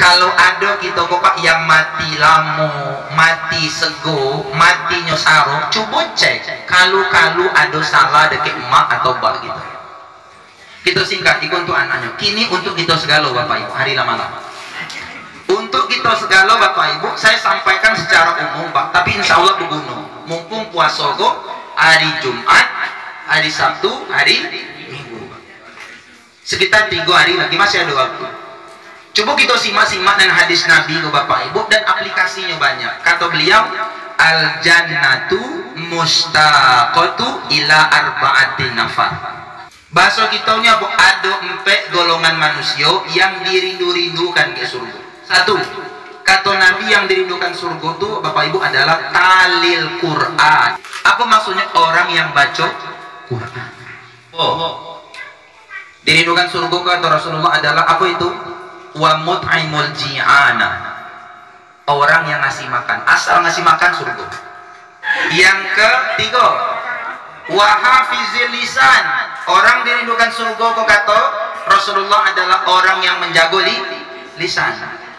Kalau ada kita kok yang mati lamu, mati sego, mati nyosaro, coba cek kalau ada salah dekat emak atau bak gitu. Kita singkat itu untuk anaknya. Kini untuk kita segala Bapak Ibu hari lama-lama. Untuk kita segala Bapak Ibu, saya sampaikan secara umum Pak, tapi insya Allah berguna. Mumpung puasa kok hari Jumat, hari Sabtu, hari Minggu. Sekitar 3 hari lagi masih ada waktu. Coba kita simak-simak dan hadis Nabi ke Bapak Ibu, dan aplikasinya banyak. Kata beliau, al jannatu mustaqatu ila arba'atin nafar. Bahasa kitanya ada 4 golongan manusia yang dirindu-rindukan ke surga. 1, kata Nabi yang dirindukan surga itu Bapak Ibu adalah talil Quran. Apa maksudnya? Orang yang baca Quran. Dirindukan surga kata Rasulullah adalah apa itu? Wa mut'imul ji'ana, orang yang ngasih makan, asal ngasih makan surga. Yang ketiga, wa hafizil lisan, orang dirindukan surga kok kata Rasulullah adalah orang yang menjaga lisan.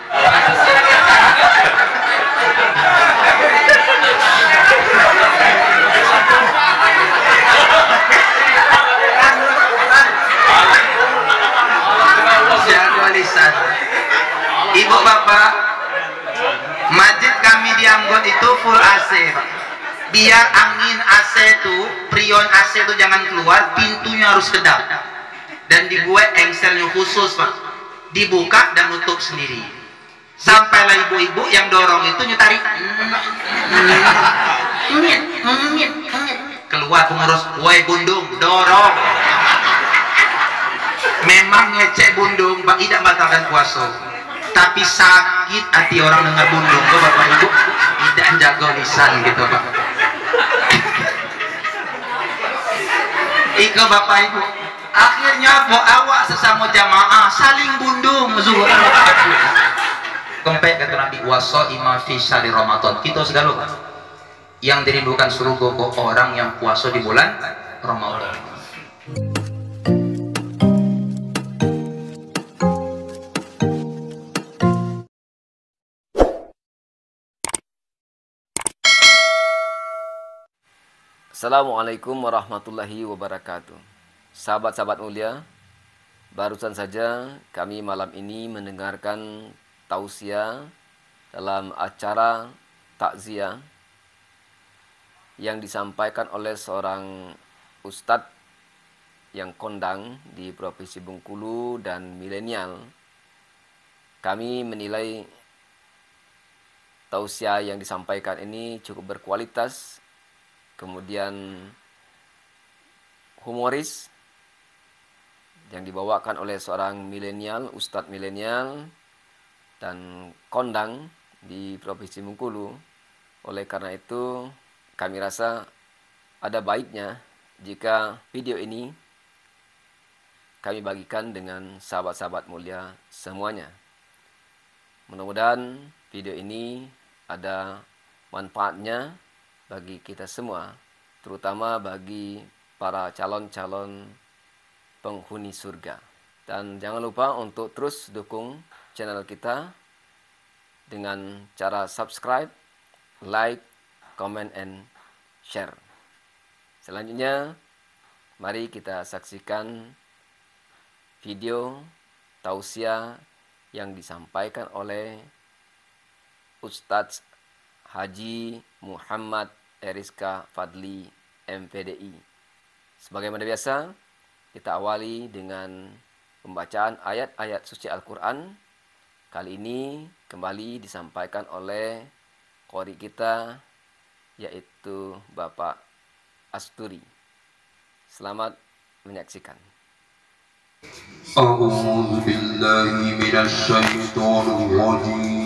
Ibu bapak, masjid kami di Anggot itu full AC Pak. Biar angin AC itu, prion AC itu jangan keluar, pintunya harus kedap dan dibuat engselnya khusus Pak, dibuka dan nutup sendiri. Sampailah ibu-ibu yang dorong itu nyutari keluar pengurus, woi bundung dorong. Memang ngecek bundung Pak, tidak batalkan puasa, tapi sakit hati orang dengar bundung kok Bapak Ibu tidak jaga lisan gitu Pak. Iko Bapak Ibu, akhirnya awak sesama jamaah saling bundung zuhur. Kempek kata Nabi, wasoima fi syahri Ramadan. Kita segala yang dirindukan surga kok orang yang puasa di bulan Ramadan. Assalamualaikum warahmatullahi wabarakatuh. Sahabat-sahabat mulia, barusan saja kami malam ini mendengarkan tausiah dalam acara takziah yang disampaikan oleh seorang ustadz yang kondang di Provinsi Bengkulu dan milenial. Kami menilai tausiah yang disampaikan ini cukup berkualitas, kemudian humoris, yang dibawakan oleh seorang milenial, ustadz milenial dan kondang di Provinsi Bengkulu. Oleh karena itu kami rasa ada baiknya jika video ini kami bagikan dengan sahabat-sahabat mulia semuanya. Mudah-mudahan video ini ada manfaatnya bagi kita semua, terutama bagi para calon-calon penghuni surga. Dan jangan lupa untuk terus dukung channel kita dengan cara subscribe, like, comment, and share. Selanjutnya, mari kita saksikan video tausiah yang disampaikan oleh Ustadz Haji Muhammad Eriska Fadli MPDI. Sebagaimana biasa, kita awali dengan pembacaan ayat-ayat suci Al-Quran. Kali ini kembali disampaikan oleh qori kita, yaitu Bapak Asturi. Selamat menyaksikan. A'udzu billahi minasy syaithanir rajim.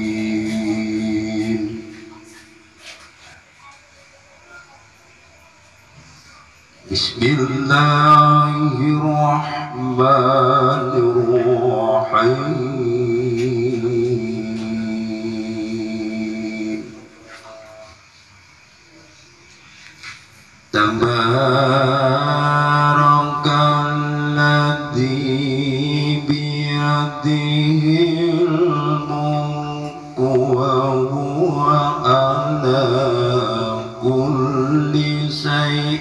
Bismillahirrahmanirrahim. Tabarakalladzi biyadihil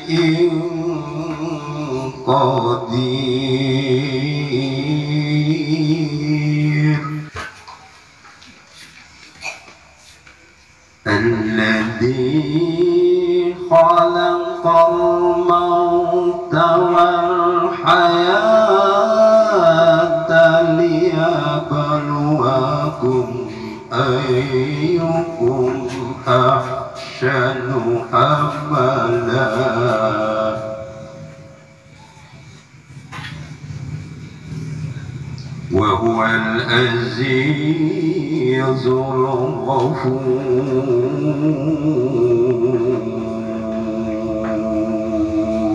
قدير الذي خلق الموت والحياة ليبلوكم أيكم أحسن عملا وهو العزيز الغفور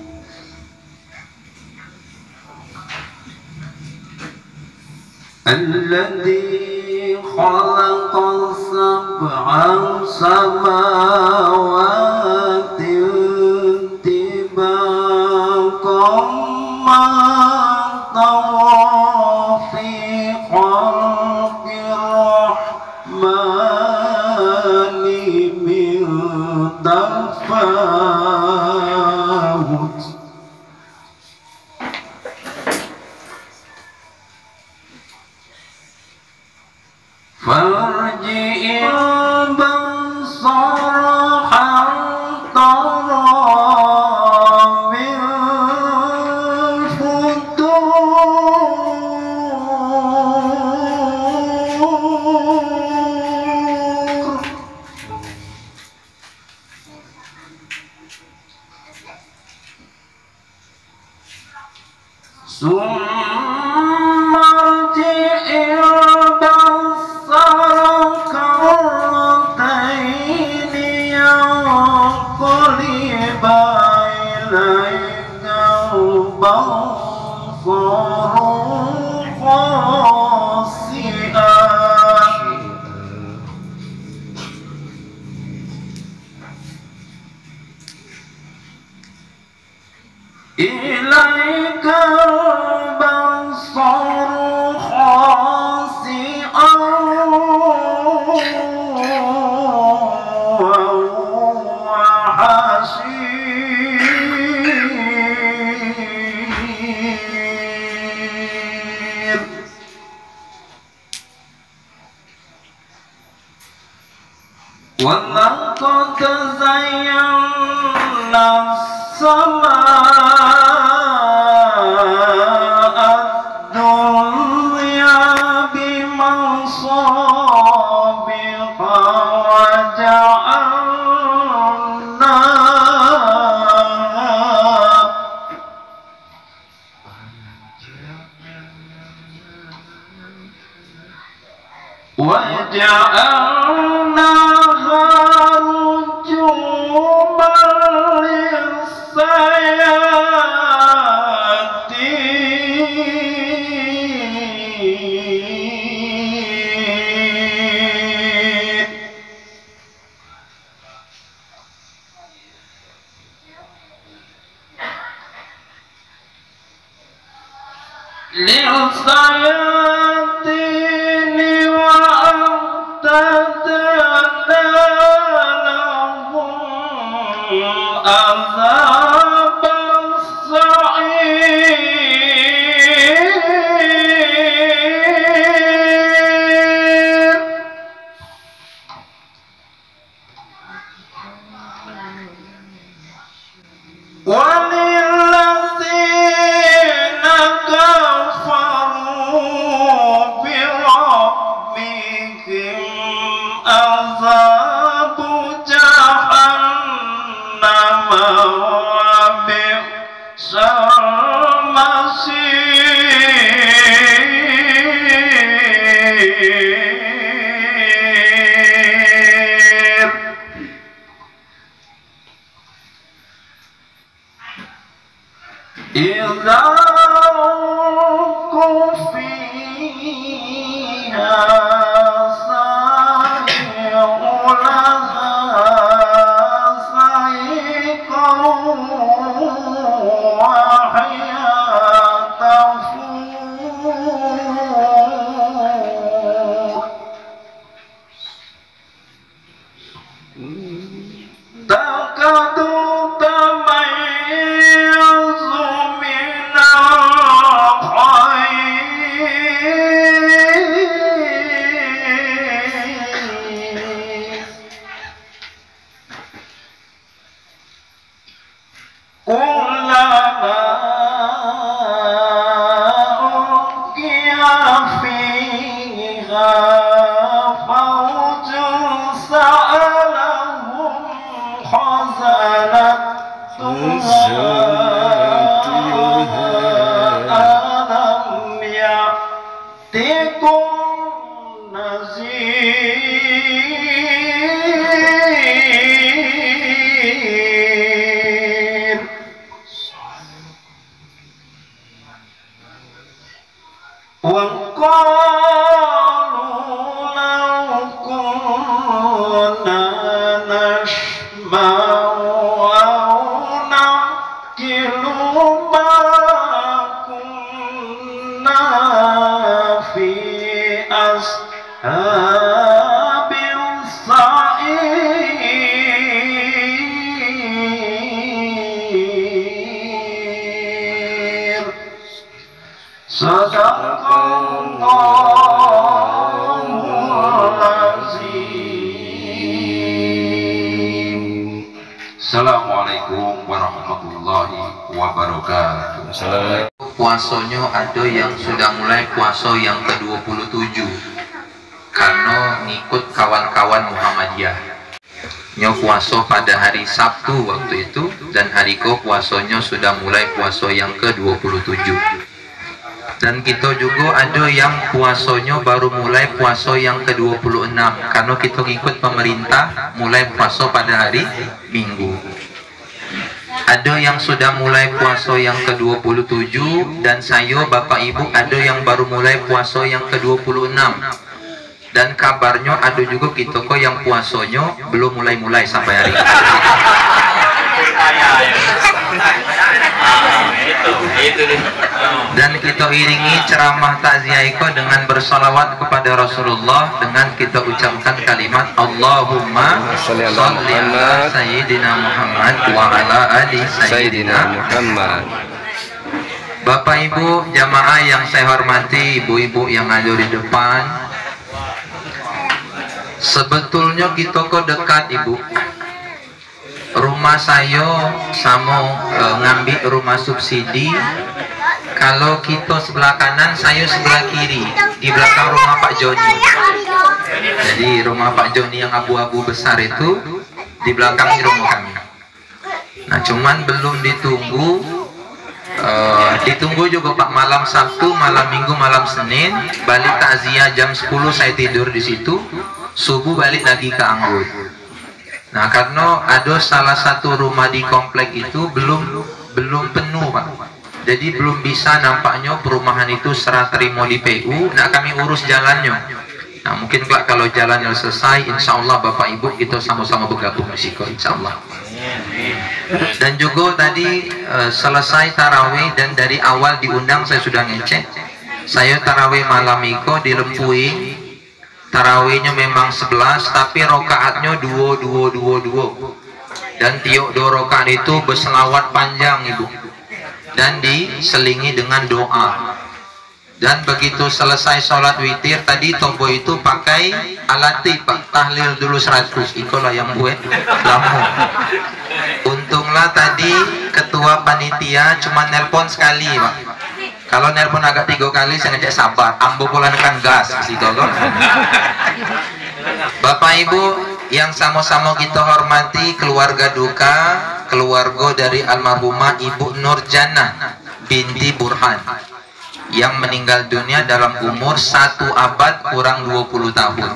الذي خلق سبع سماوات طباقا ما ترى في خلق الرحمن من تفاوت فارجع البصر هل ترى من فطور ثم ارجع البصر كرتين ينقلب إليك البصر خاسئا إليك البصر خاسئا وهو حسير ولقد زينا السماء الدنيا بمصابيح وجعلناها رجوما للشياطين وأعتدنا لهم عذاب السعير وللذين كفروا بربهم عذاب جهنم وبئس المصير إذا ألقوا فيها سمعوا لها صيحا وهي تفور تكاد تميز فوج سألهم خزنتها ألم يأتكم نذير وقالوا لو كنا نسمع أو نعقل ما كنا في أصحاب السعير صدق الله العظيم. Assalamualaikum warahmatullahi wabarakatuh. Puasanya ada yang sudah mulai puasa yang ke-27 karena ngikut kawan-kawan Muhammadiyah. Nyo puasa pada hari Sabtu waktu itu, dan hari ko puasanya sudah mulai puasa yang ke-27. Dan kita juga ada yang puasanya baru mulai puasa yang ke-26 karena kita ngikut pemerintah mulai puasa pada hari Minggu. Ada yang sudah mulai puasa yang ke-27, dan saya Bapak Ibu ada yang baru mulai puasa yang ke-26. Dan kabarnya ada juga kita kok yang puasanya belum mulai-mulai sampai hari ini. Dan kita iringi ceramah takziah iko dengan bersalawat kepada Rasulullah, dengan kita ucapkan kalimat Allahumma sholli ala Sayyidina Muhammad wa ala ali Sayyidina Muhammad. Bapak Ibu jamaah yang saya hormati, ibu-ibu yang ada di depan, sebetulnya kita kok dekat Ibu. Rumah saya sama ngambil rumah subsidi. Kalau kita sebelah kanan, saya sebelah kiri, di belakang rumah Pak Joni. Jadi rumah Pak Joni yang abu-abu besar itu di belakang rumah kami. Nah cuman belum ditunggu. Ditunggu juga Pak, malam Sabtu, malam Minggu, malam Senin balik takziah jam 10 saya tidur di situ, subuh balik lagi ke Anggut. Nah karena ada salah satu rumah di komplek itu belum penuh Pak, jadi belum bisa nampaknya perumahan itu serah terima di PU. Nah kami urus jalannya. Nah mungkin Pak kalau jalannya selesai, insya Allah Bapak Ibu kita sama-sama bergabung di situ insya Allah. Dan juga tadi selesai tarawih, dan dari awal diundang saya sudah ngecek. Saya tarawih malam iko di Lempuing. Tarawihnya memang 11, tapi rokaatnya 2. Dan tiap 2 rokaat itu berselawat panjang Ibu, dan diselingi dengan doa. Dan begitu selesai sholat witir tadi, Tobo itu pakai alati Pak, tahlil dulu 100. Itulah yang buat lamu. Untunglah tadi ketua panitia cuma nelpon sekali Pak. Kalau nelpon agak 3 kali saya ngecek sabar, ambo pola nekan gas si tolong. Bapak Ibu yang sama-sama kita hormati, keluarga duka, keluarga dari almarhumah Ibu Nurjana binti Burhan yang meninggal dunia dalam umur 1 abad kurang 20 tahun.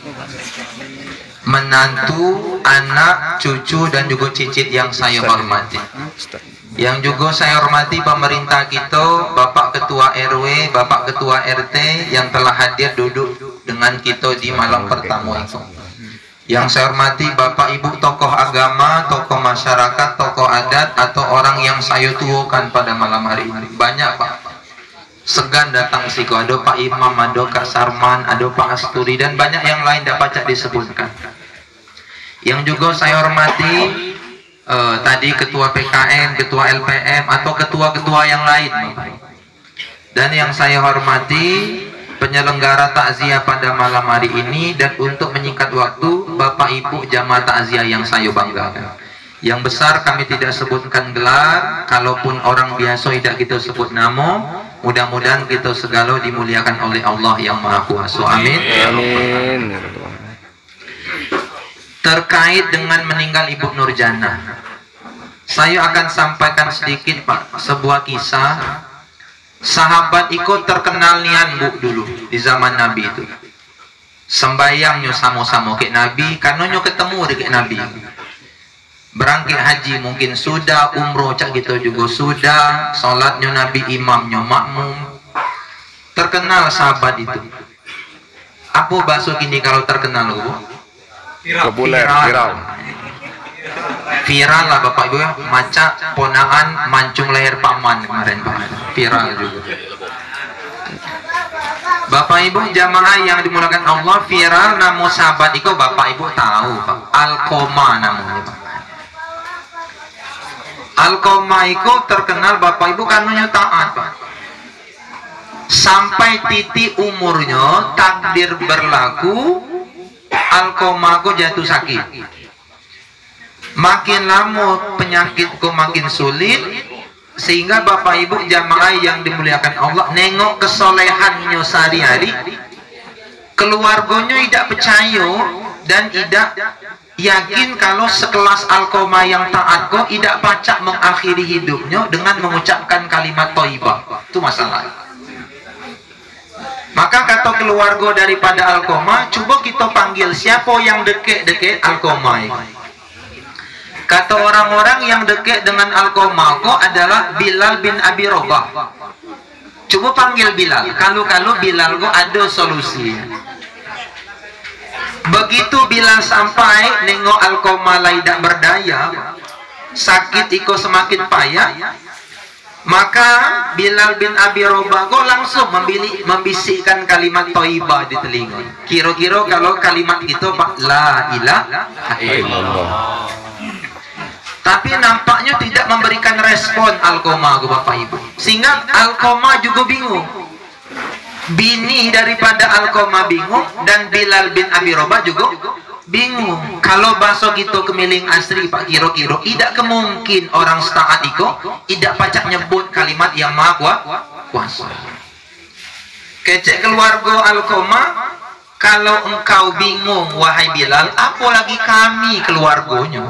Menantu, anak, cucu, dan juga cicit yang saya hormati. Yang juga saya hormati pemerintah kita, Bapak Ketua RW, Bapak Ketua RT yang telah hadir duduk dengan kita di malam pertama itu. Yang saya hormati Bapak Ibu tokoh agama, tokoh masyarakat, tokoh adat, atau orang yang saya tuakan pada malam hari ini. Banyak Pak. Segan datang siku, ada Pak Imam, ada Kak Sarman, ada Pak Asturi, dan banyak yang lain dapat disebutkan. Yang juga saya hormati tadi ketua PKM, ketua LPM, atau ketua-ketua yang lain. Dan yang saya hormati penyelenggara takziah pada malam hari ini, dan untuk menyingkat waktu, Bapak Ibu jamaah takziah yang saya banggakan. Yang besar kami tidak sebutkan gelar, kalaupun orang biasa tidak kita sebut nama, Mudah-mudahan kita segala dimuliakan oleh Allah yang Maha Kuasa. Amin. Amin. Terkait dengan meninggal Ibu Nurjana, saya akan sampaikan sedikit Pak, sebuah kisah. Sahabat ikut terkenal nian Bu dulu di zaman Nabi itu. Sembayangnya sama-sama ke Nabi, karena nyo ketemu dengan Nabi. Berangkat haji mungkin sudah, umroh cak gitu juga sudah, salatnya Nabi imamnya makmum. Terkenal sahabat itu. Apa bahasa kini kalau terkenal Bu? Populer, viral. Viral lah Bapak Ibu ya, maca ponaan mancung leher paman kemarin Pak. Viral juga. Bapak Ibu jamaah yang dimulakan Allah, viral nama sahabat itu Bapak Ibu tahu Pak. Alqamah namanya Pak. Alqamah itu terkenal Bapak Ibu karena taat Pak. Sampai titik umurnya takdir berlaku, Alqamah itu jatuh sakit. Makin lama penyakitku makin sulit, sehingga Bapak Ibu jamaah yang dimuliakan Allah nengok kesolehannya sehari-hari, keluarganya tidak percaya dan tidak yakin kalau sekelas Alqamah yang taat kok tidak pacak mengakhiri hidupnya dengan mengucapkan kalimat thayyibah. Itu masalah. Maka kata keluarga daripada Alqamah, coba kita panggil siapa yang dekat-dekat Alqamah. Kata orang-orang yang dekat dengan Alqamah adalah Bilal bin Abi Rabah. Coba panggil Bilal. Kalau Bilal kok ada solusi. Begitu Bilal sampai nengok Alqamah tidak berdaya, sakit iko semakin payah, maka Bilal bin Abi Rabah kok langsung membisikkan kalimat thayyibah di telinga. Kira-kira kalau kalimat itu Pak, la ilaha illallah. Tapi nampaknya tidak memberikan respon Alqamah Bapak Ibu. Sehingga Alqamah juga bingung. Bini daripada Alqamah bingung dan Bilal bin Abi Rabah juga bingung. Kalau bahasa kita kemiling asri Pak, kira-kira tidak kemungkin orang setaat itu tidak pacak nyebut kalimat yang maha kuasa. Kecek keluarga Alqamah, kalau engkau bingung wahai Bilal, apalagi kami keluarganya.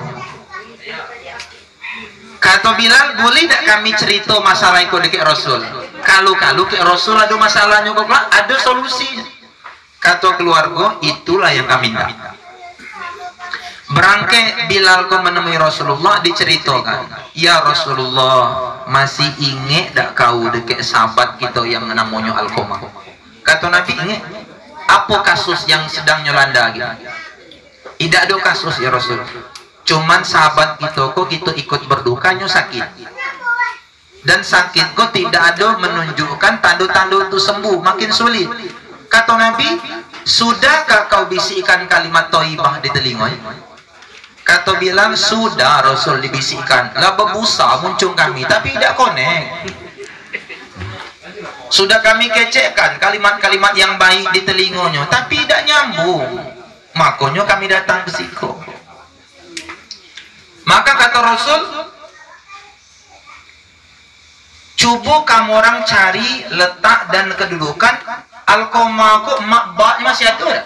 Kata Bilal, boleh tak kami cerita masalah itu dekat Rasul? Kalau ke Rasul ada masalahnya kok ada solusinya. Kata keluarga, itulah yang kami minta. Berangkat Bilal kau menemui Rasulullah, diceritakan, ya Rasulullah, masih ingat tak kau dekat sahabat kita yang namanya Alqamah? Kata Nabi, ingat. Apa kasus yang sedang nyelanda gitu? Tidak ada kasus ya Rasul. Cuman sahabat kita kok kita ikut berdukanya sakit. Dan sakit kok tidak ada menunjukkan tanda-tanda itu sembuh, makin sulit. Kata Nabi, sudahkah kau bisikkan kalimat thayyibah di telinga? Kata Bilal, sudah Rasul dibisikkan. Lah bebusa muncul kami, tapi tidak connect. Sudah kami kecekkan kalimat-kalimat yang baik di telinganya, tapi tidak nyambung. Makanya kami datang ke situ. Maka kata Rasul, coba kamu orang cari letak dan kedudukan Alqamah kok makbak masih ada.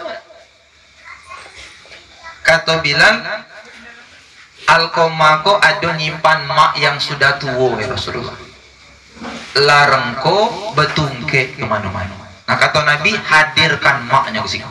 Kata Bilal, Alqamah kok ada nyimpan mak yang sudah tua ya Rasulullah. Larengko betungke kemana-mana. Nah kata Nabi, hadirkan maknya ke sini.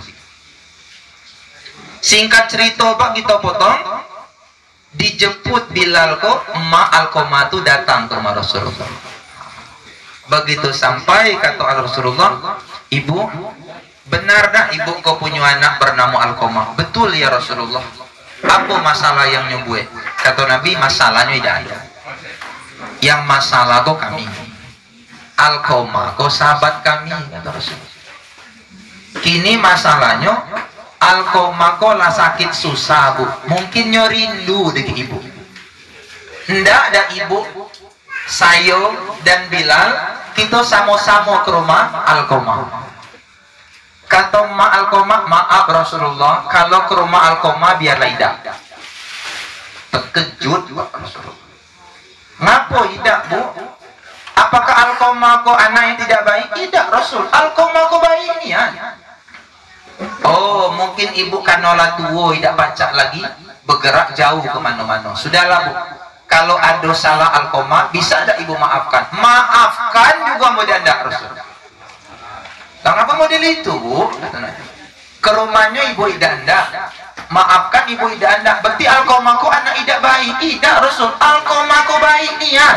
Singkat cerita Pak, kita potong. Dijemput Bilal kok emak Alqamah itu datang ke rumah Rasulullah. Begitu sampai kata Rasulullah, ibu benar dah ibu kau punya anak bernama Alqamah? Betul ya Rasulullah. Apa masalah yang nyubuh? Kata Nabi, masalahnya tidak ada. Yang masalah kok kami. Alqamah kau sahabat kami kata Rasulullah. Kini masalahnya Alqamah kok lah sakit susah bu, mungkin rindu dengan ibu. Ndak ada ibu, saya dan Bilal kita sama-sama ke rumah Alqamah. Kata Mak Alqamah, maaf Rasulullah, kalau ke rumah Alqamah biarlah tidak. Terkejut Rasulullah. Ngapa tidak bu? Apakah Alqamah ko anak yang tidak baik? Tidak Rasul. Alqamah ko baik ni ya. Oh, mungkin ibu kanola tua tidak baca lagi, bergerak jauh ke mana-mana. Sudahlah Bu. Kalau ada salah Alqamah, bisa ada ibu maafkan? Maafkan juga model anda Rasul. Kenapa model itu Bu? Ke rumahnya ibu ida anda, maafkan ibu ida anda. Berarti Alqamah ko anak tidak baik? Tidak Rasul. Alqamah ko baik ni ya.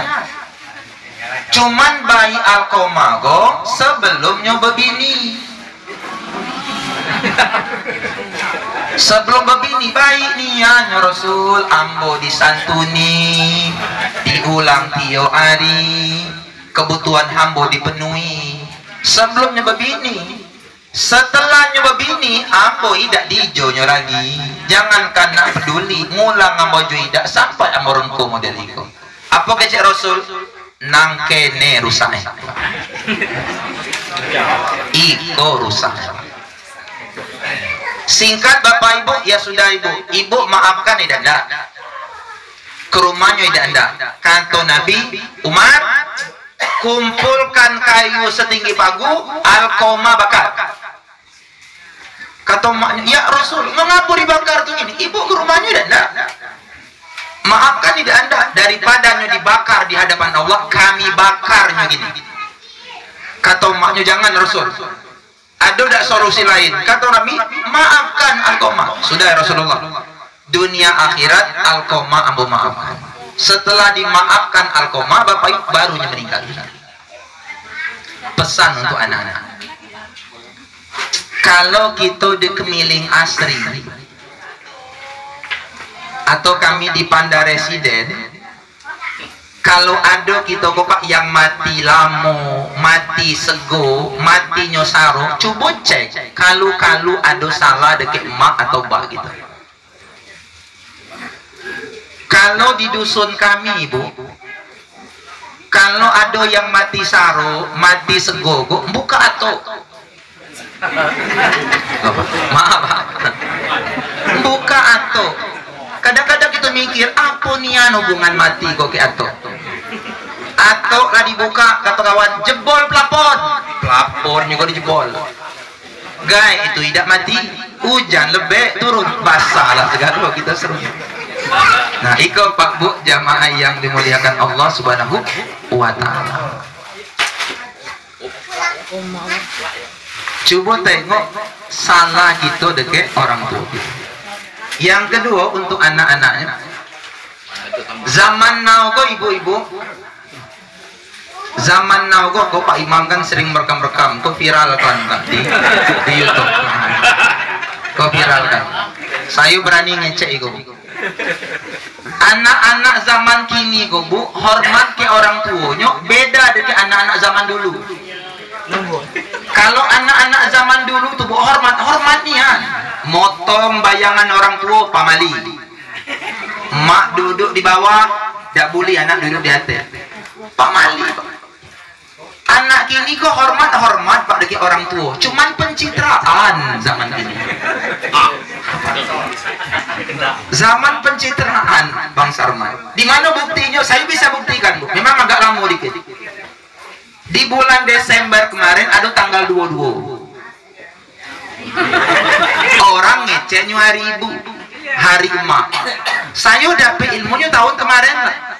Cuman bayi Alqamah ko sebelumnya berbini. Sebelum berbini baik niatnya Rasul, ambo disantuni, diulang tiap hari, kebutuhan hambo dipenuhi. Sebelumnya berbini, setelahnya berbini, ambo tidak dijonya lagi. Jangankan nak peduli, ngulang ambo tidak sampai ambo rengkuh model itu. Apa kecek Rasul? Nang kene rusak. Iko rusak. Singkat Bapak Ibu, ya sudah Ibu maafkan tidak anda. Ke rumahnya tidak anda. Kata Nabi Umar, kumpulkan kayu setinggi pagu, Alqamah bakar. Kata maknya, ya Rasul, mengapa dibakar tuh ini? Ibu ke rumahnya tidak anda. Maafkan tidak anda, daripadanya dibakar di hadapan Allah, kami bakarnya gini. Kata maknya, jangan Rasul. Ada tidak solusi lain? Kata Nabi, maafkan Alqamah. Sudah ya Rasulullah. Dunia akhirat Alqamah ambo maafkan. Setelah dimaafkan Alqamah, Bapak Ibu barunya meninggal. Pesan untuk anak-anak. Kalau kita di Kemiling Asri atau kami di Panda Residen, kalau ada kita kok yang mati lamo, mati sego, mati nyosaro, coba cek kalau ada salah dekat emak atau bak gitu. Kalau di dusun kami Ibu, kalau ada yang mati saro, mati sego, buka atau maaf, buka atau kadang-kadang kita mikir apa nian hubungan mati kok ke atau lah dibuka, kata kawan, jebol plafon juga dijebol. Guys, itu tidak mati, hujan lebih turun, basah lah segala kita seru. Nah, iko Pak Bu jamaah yang dimuliakan Allah Subhanahu wa Ta'ala. Coba tengok salah gitu dekat orang tua. Yang kedua untuk anak-anaknya, zaman now kok ibu-ibu, zaman now kok Pak Imam kan sering merekam-rekam, kok viralkan di YouTube, kok viralkan. Saya berani ngecek itu. Anak-anak zaman kini kok Bu, hormat ke orang tuanya beda dengan anak-anak zaman dulu. Kalau anak-anak zaman dulu tuh Bu, hormatnya motong bayangan orang tua pamali. Mak duduk di bawah, tak boleh anak duduk di atas. Pamali. Anak kini kok hormat Pak dekat orang tua. Cuman pencitraan zaman ini. Zaman pencitraan Bang Sarman. Di mana buktinya? Saya bisa buktikan Bu. Memang agak lama dikit. Di bulan Desember kemarin ada tanggal 22. Orang ngeceknya hari ibu, hari emak. Saya dapat ilmunya tahun kemarin.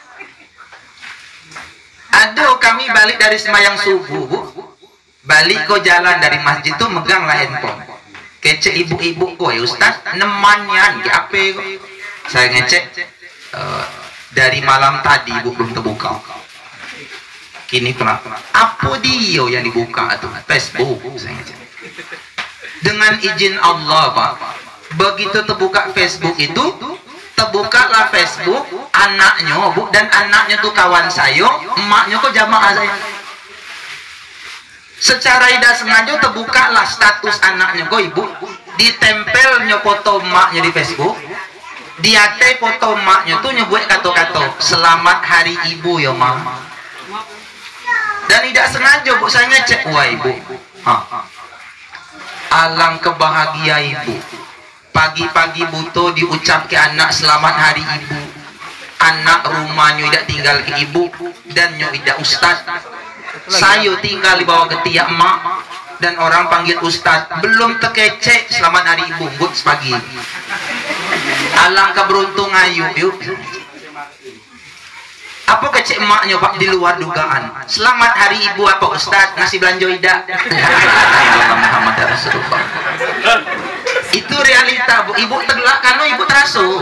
Ada kami balik dari sembahyang subuh Bu. Balik ke jalan dari masjid tuh meganglah handphone. Kecek ibu-ibu kok ya Ustaz, nemannya di apa kok? Saya ngecek dari malam tadi Bu belum terbuka. Kini kenapa? Apa dia yang dibuka tuh? Facebook saya ngecek. Dengan izin Allah Pak, begitu terbuka Facebook itu, terbukalah Facebook anaknya Bu, dan anaknya tuh kawan saya, emaknya kok jamaah saya. Secara tidak sengaja terbukalah status anaknya kok Ibu, ditempelnya foto emaknya di Facebook, di atas foto emaknya tuh nyebut kata-kata selamat hari ibu ya Mama. Dan tidak sengaja Bu saya ngecek, wah Ibu, alang kebahagia Ibu, pagi-pagi butuh diucap ke anak selamat hari ibu, anak rumahnya tidak tinggal ke ibu dan nyo tidak Ustaz Saya tinggal di bawah ketiak emak dan orang panggil ustad, belum terkecek selamat hari ibu, but sepagi. Alangkah beruntung ayu yuk. Apa kecek emaknya pak di luar dugaan? Selamat hari ibu apa ustad, ngasih belanja ida. Muhammad Rasulullah. Itu realita bu. Ibu tergelak karena ibu terasu.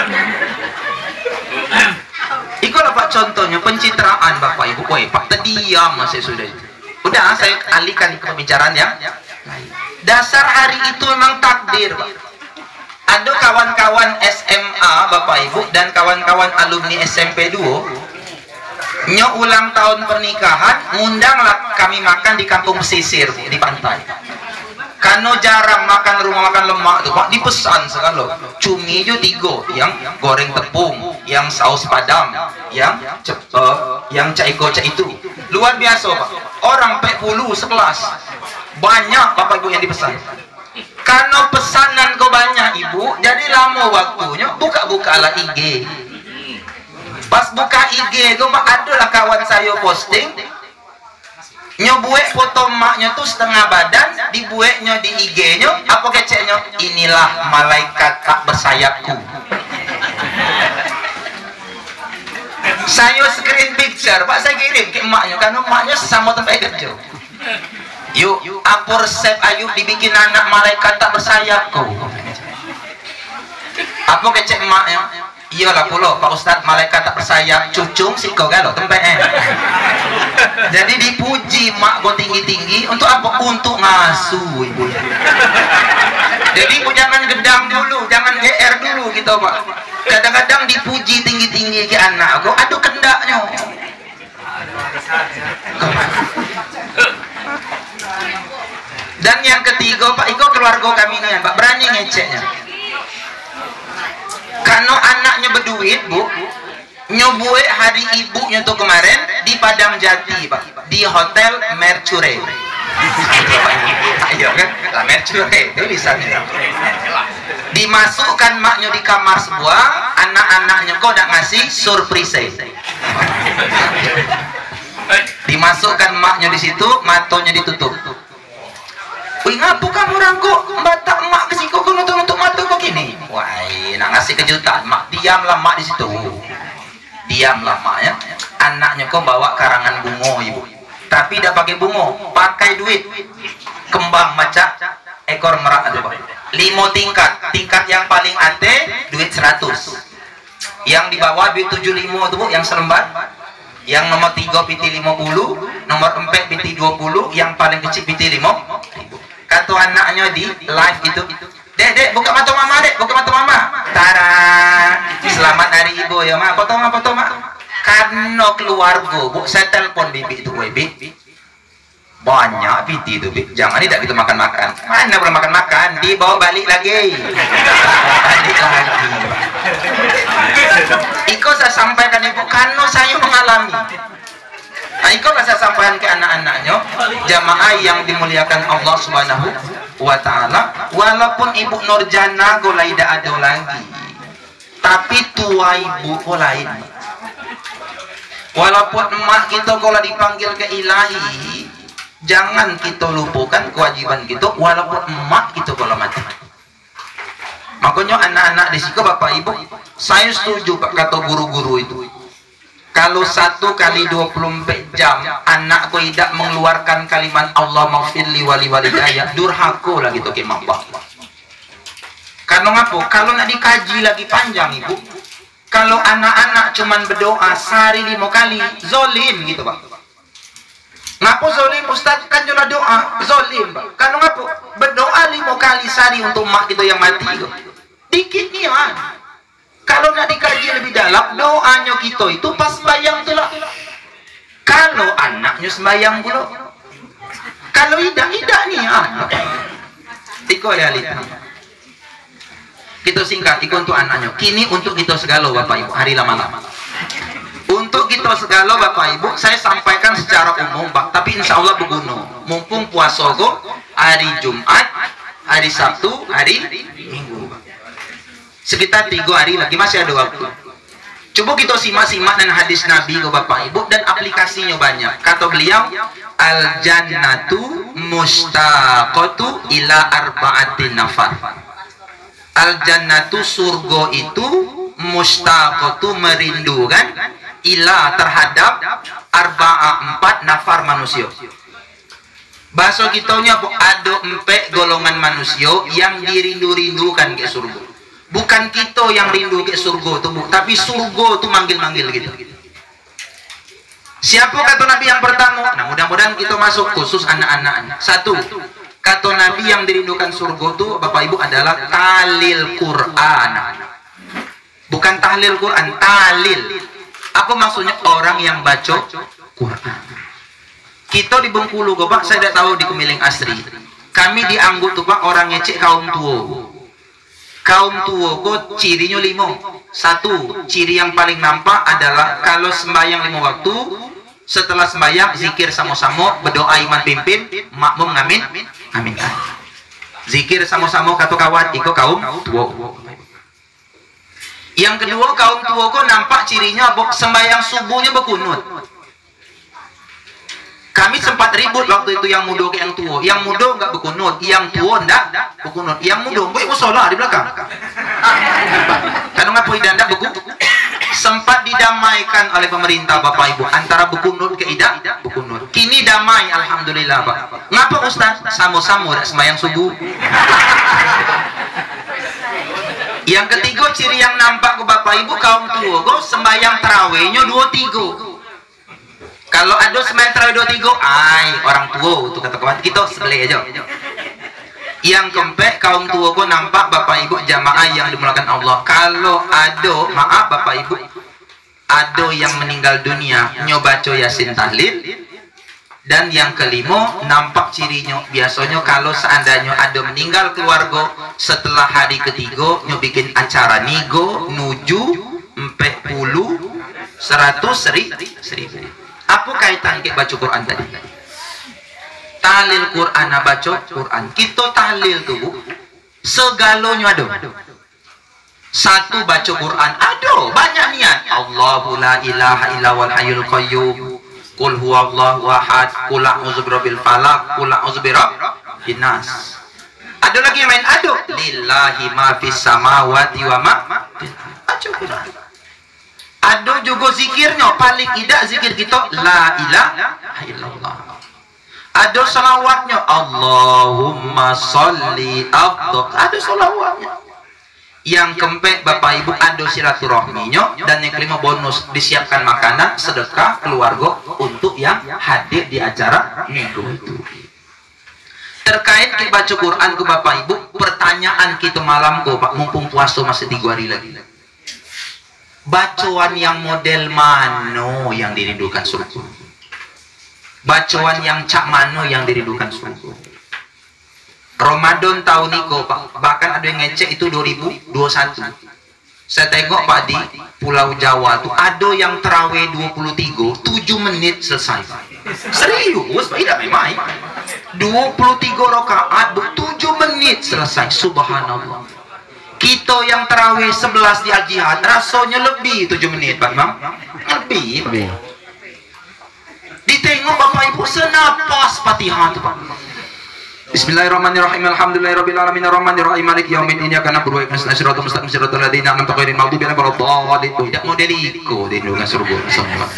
Ikulah pak contohnya pencitraan bapak ibu. Woi pak terdiam masih sudah itu. Udah saya alihkan ke pembicaraan yang lain. Dasar hari itu memang takdir pak. Ada kawan-kawan SMA bapak ibu dan kawan-kawan alumni SMP 2 ulang tahun pernikahan, ngundanglah kami makan di kampung pesisir di pantai. Karena jarang makan rumah makan lemak tuh pak, dipesan sekali cumi juga 3, yang goreng tepung, yang saus padang, yang caiko itu luar biasa pak. Orang 40 sekelas, banyak bapak ibu yang dipesan. Karena pesanan kau banyak ibu, jadi lama waktunya buka-bukalah IG. Pas buka IG itu adalah kawan saya posting nyobuek foto maknya tuh setengah badan, dibueknya di IG-nya, apa keceknya? Inilah malaikat tak bersayapku. Saya screen picture, pak saya kirim ke emaknya, karena emaknya sesama tempat kerja. Yuk, apur save ayu dibikin anak malaikat tak bersayapku. Apa kecek emaknya? Iyalah pulau Pak Ustadz malaikat tak bersayap cucung sih kau galo tempe. Jadi dipuji mak kau tinggi-tinggi untuk apa? Untuk ngasuh ibu. Jadi ibu jangan gedang dulu, jangan GR dulu gitu pak. Kadang-kadang dipuji tinggi-tinggi ke anak kau, aduh kendaknya. Dan yang ketiga pak, itu keluarga kami nih pak berani ngeceknya. Karena anaknya berduit bu, nyobuek hari ibunya tuh kemarin di Padang Jati pak, di Hotel Mercure. Ayo kan, lah Mercure itu lisannya. Dimasukkan maknya di kamar sebuah, anak-anaknya kok udah ngasih surprise. Dimasukkan maknya di situ, matonya ditutup. Wih ngapu kamu rangkuk batak emak kesiko kau nutup mata kok gini. Wah, nak ngasih kejutan mak, diamlah mak di situ. Diamlah mak ya. Anaknya kau bawa karangan bunga ibu. Tapi tidak pakai bunga, pakai duit. Kembang macam ekor merak itu pak. 5 tingkat. Tingkat yang paling ate duit 100. Yang di bawah duit 75 itu bu, yang selembar. Yang nomor 3 piti 50, nomor 4 piti 20, yang paling kecil piti 5. Kata anaknya di live itu, dek buka mata mama dek, buka mata mama. Tara, selamat hari ibu ya mak, foto mak. Karena keluarga bu, saya telepon bibi itu, bibi banyak piti itu bibi, jangan tidak kita makan-makan. Mana belum makan-makan, dibawa balik lagi. Balik lagi. Iko saya sampaikan ibu, karena saya mengalami. Nah, itu saya sampaikan ke anak-anaknya, jamaah yang dimuliakan Allah Subhanahu wa Ta'ala. Walaupun ibu Nurjana golai tidak ada lagi, tapi tua ibu lain. Walaupun emak kita kalau dipanggil ke ilahi, jangan kita lupakan kewajiban kita. Walaupun emak kita kalau mati. Makanya anak-anak di situ bapak ibu, saya setuju kata guru-guru itu. Kalau 1 kali 24 jam anakku tidak mengeluarkan kalimat Allah maghfirli wali walidayya, durhaka lah gitu ke mak bapak. Karena ngapa? Kalau nak dikaji lagi panjang ibu, kalau anak-anak cuman berdoa sehari 5 kali, zolim gitu pak. Ngapa zolim Ustaz? Kan juga doa zolim pak. Karena ngapa? Berdoa 5 kali sehari untuk mak kita yang mati itu dikit nih kan. Kalau nak dikaji lebih dalam, doanya kita itu pas bayang tu lah. Kalau anaknya sembayang pula, kalau tidak nih anak. Iko realita. Kita singkat, iko untuk anaknya. Kini untuk kita segala bapak ibu, hari lama-lama. Untuk kita segala bapak ibu, saya sampaikan secara umum, pak. Tapi insya Allah berguna. Mumpung puasa go, hari Jumat, hari Sabtu, hari Minggu. Sekitar 3 hari lagi masih ada waktu. Coba kita simak-simak dan hadis Nabi ke Bapak Ibu, dan aplikasinya banyak. Kata beliau, al jannatu mustaqatu ila arba'atin nafar. Al jannatu, surga itu, mustaqatu, merindukan, ila, terhadap, empat nafar manusia. Bahasa kitanya ada empat golongan manusia yang dirindu-rindukan ke surga. Bukan kita yang rindu ke surga itu, tapi surga itu manggil-manggil gitu. Siapa kata Nabi yang pertama? Nah, mudah-mudahan kita masuk, khusus anak-anak. Satu, kata Nabi yang dirindukan surga itu, Bapak Ibu, adalah talil Quran. Bukan tahlil Quran, talil. Apa maksudnya? Orang yang baca Quran. Kita di Bengkulu, Pak, saya tidak tahu di Kemiling Asri. Kami dianggap tuh, Pak, orang ngecek kaum tua. Kaum tua kok cirinya 5. Satu, ciri yang paling nampak adalah kalau sembahyang 5 waktu, setelah sembahyang zikir sama-sama, berdoa iman pimpin, makmum ngamin, amin. Zikir sama-sama kata kawan, itu kaum tua. Yang kedua, kaum tua kok nampak cirinya sembahyang subuhnya berkunut. Kami sempat ribut waktu itu, yang muda ke yang tua. Yang muda enggak berkunut, yang tua enggak berkunut. Yang muda, boleh musola di belakang. Karena ngapa tidak berkunut? Sempat didamaikan oleh pemerintah Bapak Ibu antara berkunut ke tidak berkunut. Kini damai, alhamdulillah Pak. Ngapa Ustaz? Sama-sama dak sembahyang subuh. Yang ketiga, ciri yang nampak ke Bapak Ibu kaum tua, kok sembahyang tarawihnya 2-3. Kalau ada sembahyang tarawih 2-3, orang tua itu kata kawan kita sebelah aja. Yang keempat, kaum tua kok nampak Bapak Ibu jamaah yang dimulakan Allah. Kalau ada, maaf Bapak Ibu, ada yang meninggal dunia nyoba yasin tahlil. Dan yang kelima, nampak cirinya biasanya kalau seandainya ada meninggal keluarga, setelah hari ketiga nyo bikin acara nigo, nuju, 40, 100, 1000. Apa kaitan ke baca Quran tadi? Tahlil Quran, baca Quran. Kita tahlil tuh, Bu, segalanya ada. Satu, baca Quran, ada banyak niat. Allahu la ilaha illa wal hayyul qayyum. Qul huwallahu ahad. Qul a'udzu birabbil falaq. Qul a'udzu birabbin nas. Ada lagi yang main, ada. Lillahi ma fis samawati wa ma. Baca Quran. Ada juga zikirnya, paling tidak zikir kita la ilaha illallah. Ada salawatnya, Allahumma sholli abdak. Ada salawatnya. Yang keempat Bapak Ibu, ada silaturahminya. Dan yang kelima, bonus, disiapkan makanan sedekah keluarga untuk yang hadir di acara minggu itu. Terkait kita baca Quran ke Bapak Ibu, pertanyaan kita malam ke Pak, mumpung puasa masih 3 hari lagi. Bacaan yang model mano yang dirindukan surga? Bacaan yang cak mano yang dirindukan surga? Ramadan tahun ini Pak, bahkan ada yang ngecek itu 2021. Saya tengok Pak di Pulau Jawa tuh ada yang terawih 23, 7 menit selesai. Serius, Pak, tidak memang. 23 rakaat 7 menit selesai. Subhanallah. Kita yang terawih 11 di Al-Jihad rasanya lebih 7 menit Pak Imam. Lebih. Ditengok Bapak Ibu senapas Fatihah itu Pak. Bismillahirrahmanirrahim. Alhamdulillahirabbil alamin arrahmanirrahim maliki yaumiddin iyyaka na'budu wa iyyaka nasta'in shiratal mustaqim shiratal ladzina an'amta 'alaihim ghairil maghdubi 'alaihim waladdallin. Tidak model iko di dunia surga semua.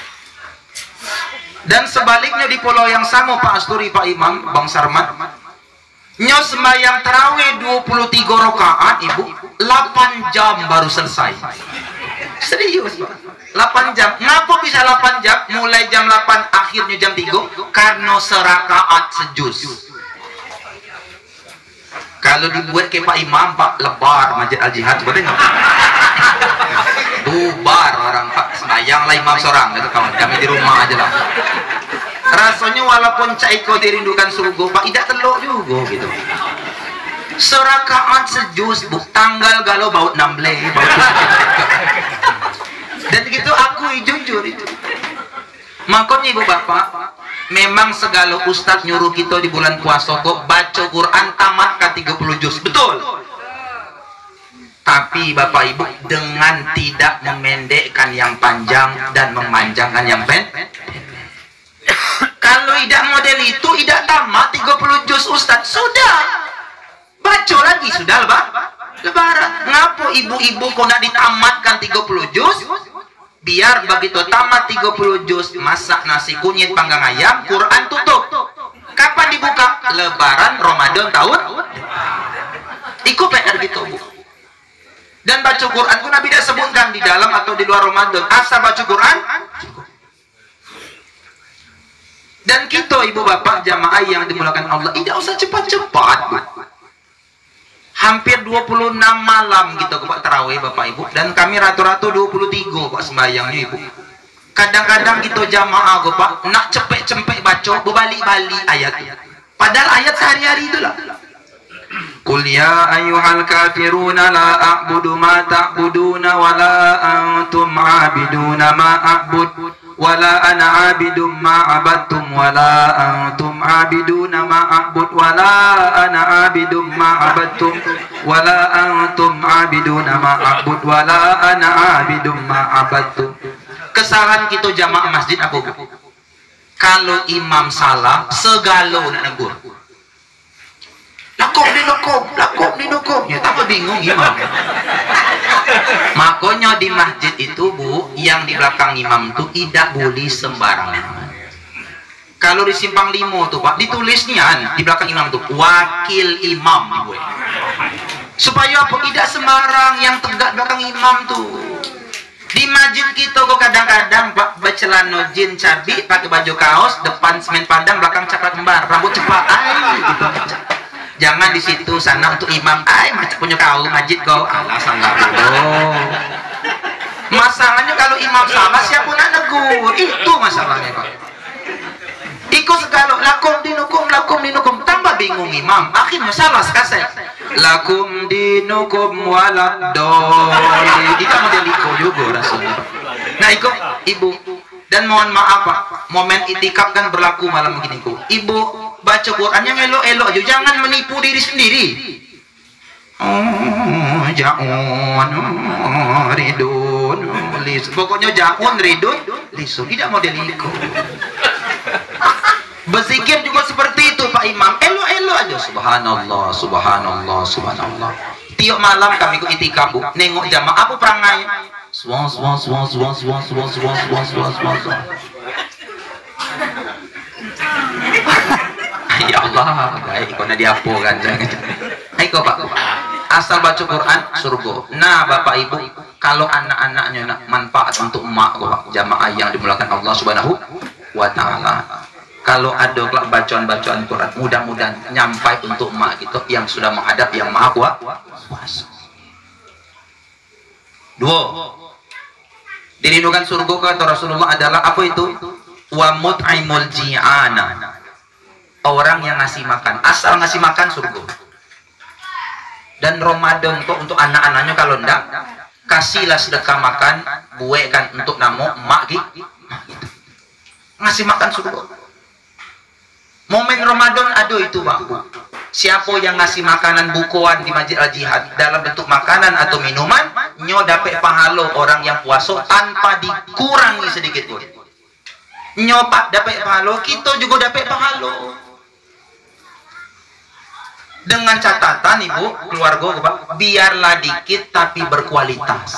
Dan sebaliknya di pulau yang sama Pak Asturi, Pak Imam, Bang Sarmat, nyo sembahyang tarawih 23 rakaat Ibu, 8 jam baru selesai. Serius Pak, 8 jam. Ngapa bisa 8 jam? Mulai jam 8 akhirnya jam 3, karena serakaat sejuz. Kalau dibuat ke Pak Imam, Pak, lebar Masjid Al-Jihad, coba tengok. Bubar orang Pak, sembahyang lah imam seorang gitu kawan, kami di rumah aja lah. Rasanya walaupun caiko dirindukan surga Pak, tidak teluk juga gitu. Serakaat sejus, Bu, tanggal galau baut 16, baut 17. Dan gitu aku jujur itu. Makanya Ibu Bapak, memang segala ustadz nyuruh kita di bulan puasa kok baca Quran tamat ke 30 juz. Betul. Tapi Bapak Ibu dengan tidak memendekkan yang panjang dan memanjangkan yang pendek. Kalau tidak model itu, tidak tamat 30 juz Ustaz, sudah baca lagi, sudah lebaran. Ngapo ibu-ibu kok nak ditamatkan 30 juz? Biar begitu tamat 30 juz, masak nasi kunyit panggang ayam, Quran tutup. Kapan dibuka? Lebaran Ramadan tahun. Ikut PR gitu, Bu. Dan baca Quran pun Nabi tidak sebutkan di dalam atau di luar Ramadan. Asal baca Quran. Dan kita ibu bapak jamaah yang dimulakan Allah, tidak usah cepat-cepat. Hampir 26 malam gitu Pak tarawih Bapak Ibu, dan kami rata-rata 23 Pak sembahyangnya Ibu. Kadang-kadang kita jamaah Pak nak cepet-cepet baca berbalik-balik ayat. Padahal ayat sehari-hari itulah. Qul ya ayyuhal kafiruna la a'budu ma ta'buduna wa la antum 'abiduna ma a'bud wa la ana 'abidum ma 'abadtum wa la antum 'abiduna ma a'bud wa la ana 'abidum ma 'abadtum wa la antum 'abiduna ma a'bud wa la ana 'abidum ma 'abadtum. Kesalahan kita jamaah masjid apa? Kalau imam salah, segala nak negur. Lakup di nukum. Ya, tambah bingung imam. Makanya di masjid itu Bu, yang di belakang imam tuh tidak boleh sembarangan. Kalau di simpang 5 tuh Pak, ditulisnya di belakang imam tuh wakil imam gue. Supaya apa? Tidak sembarang yang tegak belakang imam tuh. Di masjid kita kok kadang-kadang Pak bercelana jin cabi, pakai baju kaos, depan semen padang, belakang cakrat kembar, rambut cepat, gitu. Jangan di situ sana untuk imam, macam punya kau masjid kau, alasan nggak bodoh. Masalahnya kalau imam salah siapa nak negur, itu masalahnya Pak. Ikut segala lakum dinukum, tambah bingung imam, akhirnya salah sekasih. Lakum dinukum waladoli, kita model iko juga rasanya. Nah ikut ibu, dan mohon maaf Pak, momen itikaf kan berlaku malam begini ku. Ibu baca Quran yang elok-elok aja, jangan menipu diri sendiri. Ja'un ridun lis, pokoknya ja'un ridun lisun, tidak model iko. Berzikir juga seperti itu Pak Imam, elok-elok aja, subhanallah, subhanallah, subhanallah. Tiap malam kami ikut itikaf Bu, nengok jamaah apa perangai. Suang. Ya Allah, baik, kau nak diapo kan? Ayo Pak, asal baca Quran surga. Nah Bapak Ibu, kalau anak-anaknya nak manfaat untuk emak Pak, jamaah yang dimulakan Allah Subhanahu wa Ta'ala. Kalau ada bacaan-bacaan Quran, mudah-mudahan nyampai untuk emak kita yang sudah menghadap yang Maha Kuasa. 2. Dirindukan surga kata Rasulullah adalah apa itu? Wa mut'imul ji'ana. Orang yang ngasih makan, asal ngasih makan surga. Dan Ramadan kok untuk anak-anaknya kalau enggak, kasihlah sedekah makan, buekan untuk namo emak gitu. Ngasih makan surga. Momen Ramadan ada itu Pak Bu. Siapa yang ngasih makanan bukuan di Masjid Al-Jihad dalam bentuk makanan atau minuman, nyo dapat pahala orang yang puasa tanpa dikurangi sedikit pun. Nyo Pak dapat pahala, kita juga dapat pahala. Dengan catatan Ibu, keluarga Pak, biarlah dikit tapi berkualitas.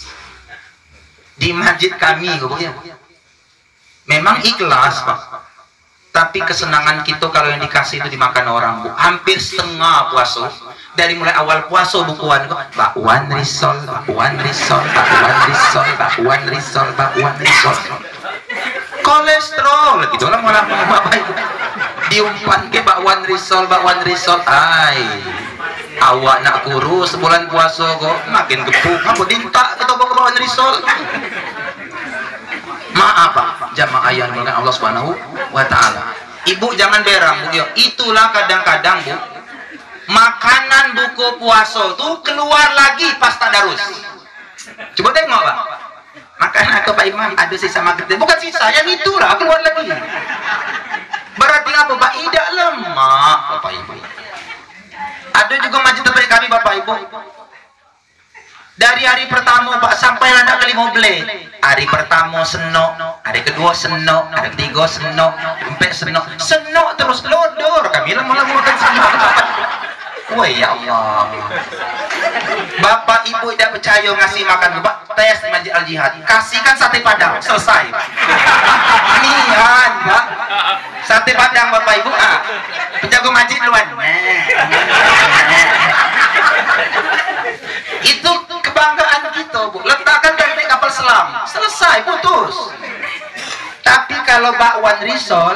Di masjid kami Bu ya. Memang ikhlas Pak. Tapi kesenangan kita kalau yang dikasih itu dimakan orang Bu. Hampir setengah puasa. Dari mulai awal puasa bukuan kok bakwan risol. Kolesterol gitu lah malah Bapak Ibu. Diumpan ke bakwan risol. Awak nak kurus sebulan puasa kok makin gepuk. Apa dinta kita bawa bakwan risol. Maaf Pak, jamaah yang dimulakan Allah Subhanahu wa Ta'ala. Ibu jangan berang Bu. Itulah kadang-kadang Bu, makanan buku puasa tuh keluar lagi pas tadarus. Coba tengok Pak. Makanan ke Pak Imam ada sisa makan. Bukan sisa, yang itulah keluar lagi. Berarti apa Pak? Tidak lemak Bapak Ibu. Ada juga masjid terbaik kami Bapak Ibu. Dari hari pertama Pak sampai anak ke-15. Hari pertama senok, hari kedua senok, hari ketiga senok, empat senok, senok terus lodor. Kami lama-lama makan senok. Wah ya Allah. Bapak ibu tidak percaya ngasih makan Bapak, tes di Masjid Al Jihad. Kasihkan sate padang, selesai. Nihan, Pak. Sate padang Bapak ibu. Penjaga masjid luan. Itu kebanggaan kita, Bu. Letakkan dari kapal selam, selesai, putus. Tapi kalau bakwan risol,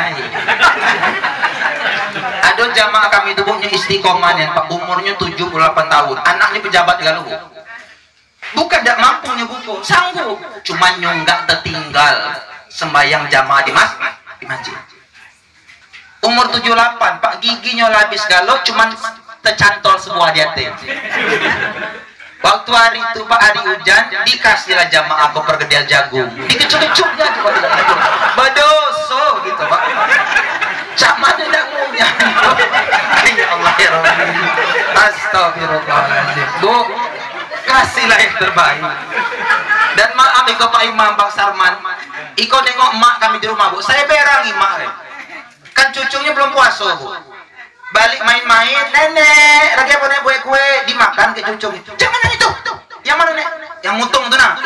ada jamaah kami itu punya istiqomah yang Pak, umurnya 78 tahun, anaknya pejabat galuh. Bukan tidak mampunya buku, sanggup, cuma nyunggak tertinggal sembahyang jamaah di masjid. Umur 78, Pak, giginya habis galuh, cuman tercantol semua di hati. Waktu hari itu Pak, hari hujan, dikasihlah jamaah ke pergedel jagung, dikecup-kecupnya tuh Pak, berdoso gitu Pak. Cak mana nak punya? Ya Allah ya Rabbi. Astagfirullahaladzim. Bu, kasihlah yang terbaik. Dan maaf iko Pak Imam Bang Sarman, iko nengok emak kami di rumah Bu, saya berangi emak kan cucunya belum puasa Bu. Balik main-main, nenek lagi apa nek kue dimakan ke cucu. Jangan itu. Yang mana nek? Yang mutung tuh nah.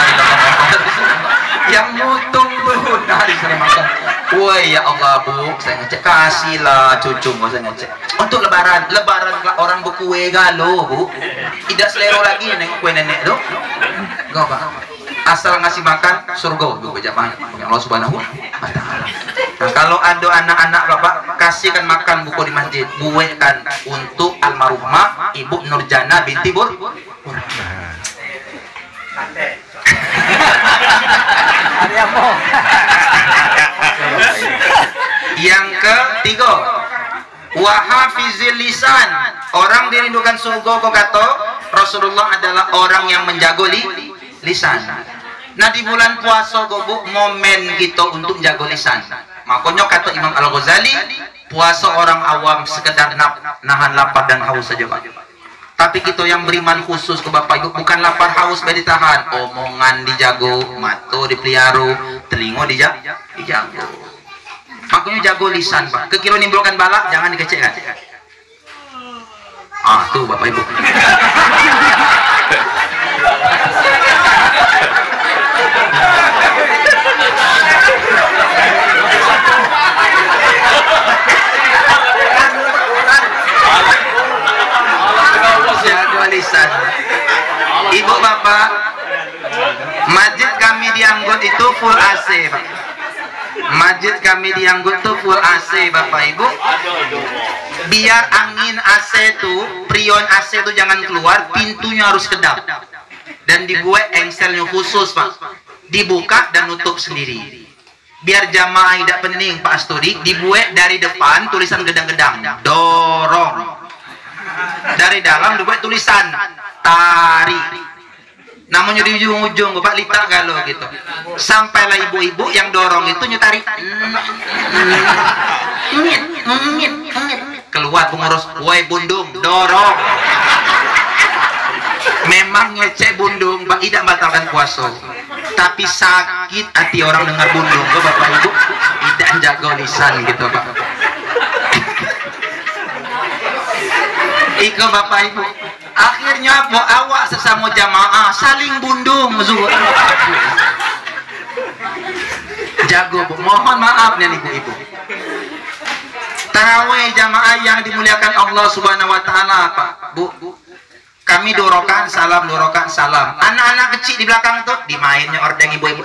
Yang mutung tuh nah disini makan. Woi ya Allah Bu, saya ngecek kasihlah cucu saya ngecek. Untuk lebaran orang berkue galo Bu. Tidak selero lagi nengok kue nenek tuh. Enggak Pak. Asal ngasih makan surga Bu jamaah Allah Subhanahu wa taala. Nah, kalau ada anak-anak Bapak kasihkan makan buku di masjid, buatkan untuk almarhumah Ibu Nurjana binti Bur. Yang ketiga, wahafizil lisan, orang dirindukan surga kok kata Rasulullah adalah orang yang menjaga lisan. Nah di bulan puasa Bu, momen kita untuk jaga lisan. Makanya kata Imam Al-Ghazali, puasa orang awam sekedar nahan lapar dan haus saja Pak. Tapi kita yang beriman khusus ke Bapak Ibu, bukan lapar haus biar ditahan, omongan dijago, mata dipelihara, telinga dijago. Makanya jago lisan Pak. Kekira menimbulkan balak, jangan dikecekkan. Tuh Bapak Ibu. Lisan. Ibu bapak, masjid kami di Anggut itu full AC Pak. Masjid kami di Anggut itu full AC Bapak Ibu. Biar angin AC itu, prion AC itu jangan keluar, pintunya harus kedap. Dan dibuat engselnya khusus Pak. Dibuka dan nutup sendiri. Biar jamaah tidak pening Pak Asturi, dibuat dari depan tulisan gedang-gedang, dorong. Dari dalam dibuat tulisan tarik. Namanya di ujung-ujung Bapak lipat galau gitu. Sampailah ibu-ibu yang dorong itu nyutarik. Keluar pengurus, woi bundung dorong. Memang ngecek bundung Pak, tidak batalkan puasa. Tapi sakit hati orang dengar bundung Bapak Ibu, tidak jaga lisan gitu Pak. Iko Bapak Ibu, akhirnya awak sesama jamaah saling bundung zuhur. Jago Bu, mohon maaf nih ibu-ibu. Tarawih jamaah yang dimuliakan Allah Subhanahu wa taala Pak, Bu. Kami dorokan salam. Anak-anak kecil di belakang tuh dimainnya ordeng ibu-ibu.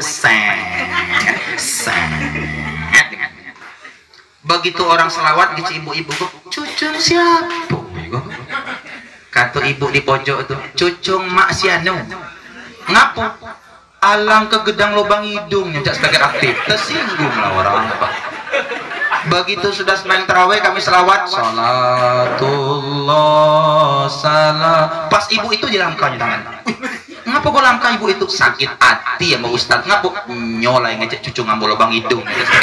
Begitu orang selawat gitu ibu-ibu, cucung siapa? Kata ibu di pojok itu, cucung mak si anu. Ngapu? Alang ke gedang lubang hidungnya sebagai aktif. Tersinggung lah orang Pak. Begitu sudah sembahyang tarawih kami selawat, salatullah salam. Pas ibu itu dilangkahnya tangan. Ngapa kok langkah ibu itu? Sakit hati ya Mbak Ustadz. Ngapa? Nyolai ngecek cucu ngambil lubang hidung.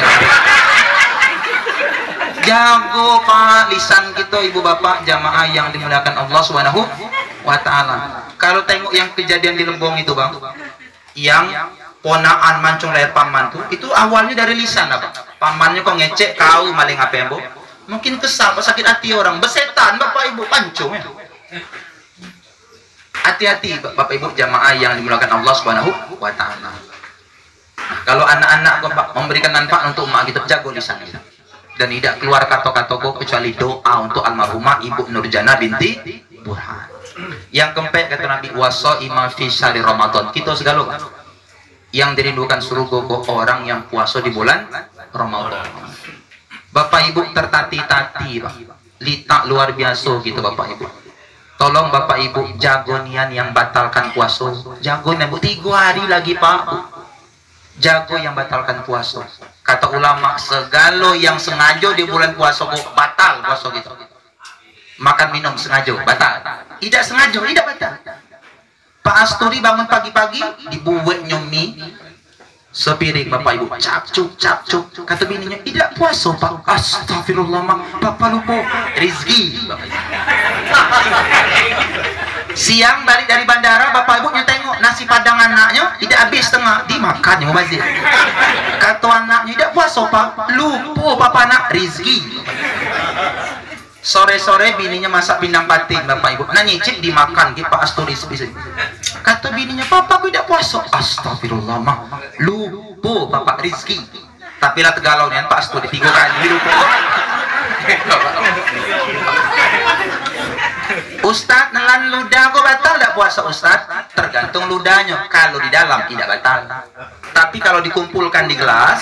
Jago Pak lisan kita ibu bapak jamaah yang dimuliakan Allah Subhanahu wa taala. Kalau tengok yang kejadian di Lembong itu bang, yang ponaan mancung leher paman tuh, itu awalnya dari lisan apa? Pamannya kok ngecek kau maling apa yang mungkin kesal, sakit hati orang, besetan bapak ibu pancung ya. Hati-hati bapak ibu jamaah yang dimulakan Allah Subhanahu wa Ta'ala. Kalau anak-anak memberikan manfaat untuk emak kita, jago lisan kita. Dan tidak keluar kata-kata kecuali doa untuk almarhumah Ibu Nurjana binti Burhan. Yang keempat kata Nabi, wasoima fi syahri Ramadan. Kita segala yang dirindukan surga orang yang puasa di bulan Ramadan. Bapak ibu tertati-tati, litak luar biasa gitu bapak ibu. Tolong bapak ibu jago nian yang batalkan puasa. Jago nian bu 3 hari lagi pak. Jago yang batalkan puasa. Kata ulama segala yang sengaja di bulan puasa batal puasa gitu. Makan minum sengaja batal, tidak sengaja tidak batal. Pak Asturi bangun pagi-pagi dibuat nyomi sepiring bapak ibu, capcuk kata bininya tidak puasa pak. Astagfirullah mak, bapak lupa rizki bapak ibu. Siang balik dari bandara bapak ibunya tengok nasi padang anaknya tidak habis setengah dimakan mau bazir. Kata anaknya tidak puasa pak, lupa bapak anak rizki. Sore-sore bininya masak pindang patin bapak ibu, nah nyicip dimakan gitu Pak Asturi sebisa. Kata bininya papa aku tidak puasa. Astagfirullah mah, lupa bapak rizki. Tapi lah tegalau nih Pak Asturi 3 kali lupa. Ustadz nelan ludah kok batal tidak puasa Ustadz? Tergantung ludahnya. Kalau di dalam tidak batal, tapi kalau dikumpulkan di gelas.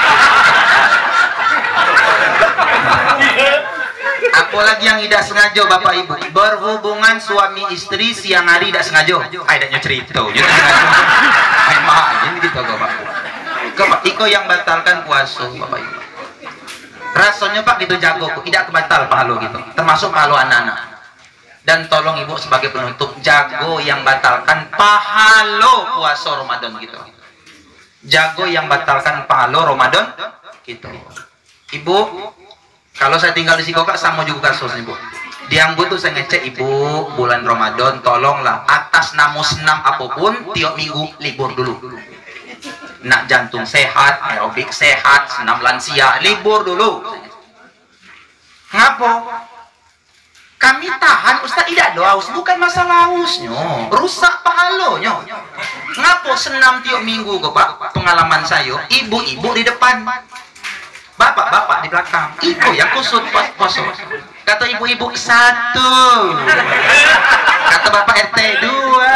Apalagi yang tidak sengaja bapak ibu berhubungan suami istri siang hari tidak sengaja, adanya cerita gitu bapak. Iko yang batalkan puasa bapak ibu. Rasanya pak gitu jago tidak kebatal pahala gitu, termasuk pahala anak-anak. Dan tolong ibu sebagai penutup jago yang batalkan pahala puasa Ramadan gitu. Jago yang batalkan pahala Ramadan gitu. Ibu, kalau saya tinggal di Sikoka sama juga kasusnya bu. Di Ambo tuh saya ngecek ibu bulan Ramadan tolonglah atas nama senam apapun tiap minggu libur dulu. Nak jantung sehat, aerobik sehat, senam lansia libur dulu. Ngapo? Kami tahan Ustaz tidak doa haus, bukan masalah hausnya, rusak pahalanya. Ngapo senam tiap minggu kok pak? Pengalaman saya, ibu-ibu di depan. Bapak-bapak di belakang, ibu yang kusut poso. Kata ibu-ibu 1, kata bapak RT 2.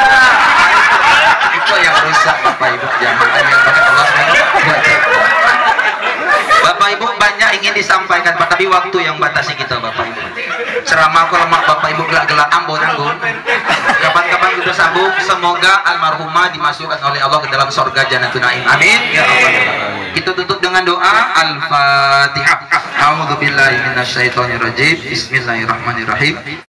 Itu yang rusak bapak ibu jamaah yang pada Allah Bapak ibu banyak ingin disampaikan pak, tapi waktu yang batasi kita bapak ibu. Ceramah kalau bapak ibu gelak-gelak ambon. Kapan-kapan kita sambung. Semoga almarhumah dimasukkan oleh Allah ke dalam surga Jannatul Naim. Amin ya Allah. Kita tutup dengan doa Al-Fatihah. A'udzubillahi minasyaitonirrajim. Bismillahirrahmanirrahim.